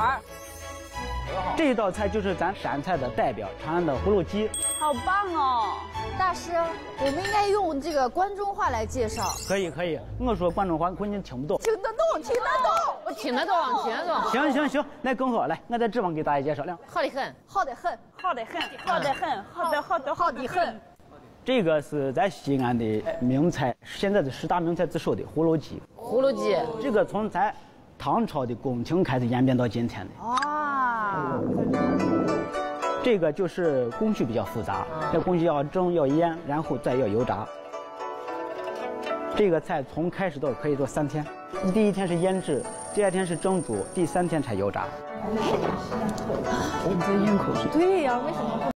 儿。 这一道菜就是咱陕菜的代表，长安的葫芦鸡。 好棒哦！ 大师，我们应该用这个关中话来介绍。 可以可以，我说关中话估计你听不懂。 听得懂，听得懂， 我听得懂，听得懂。 行行行，来更好，来，我在这帮给大家介绍。 好的很， 好的很， 好的很，好的很，好的很。 这个是在西安的名菜，现在的10大名菜之首的葫芦鸡。 葫芦鸡， 这个从咱唐朝的宫廷开始演变到今天的。 啊， 这个就是工序比较复杂，这工序要蒸要腌，然后再要油炸。这个菜从开始到可以做3天，第1天是腌制，第2天是蒸煮，第3天才油炸。 对呀，为什么不？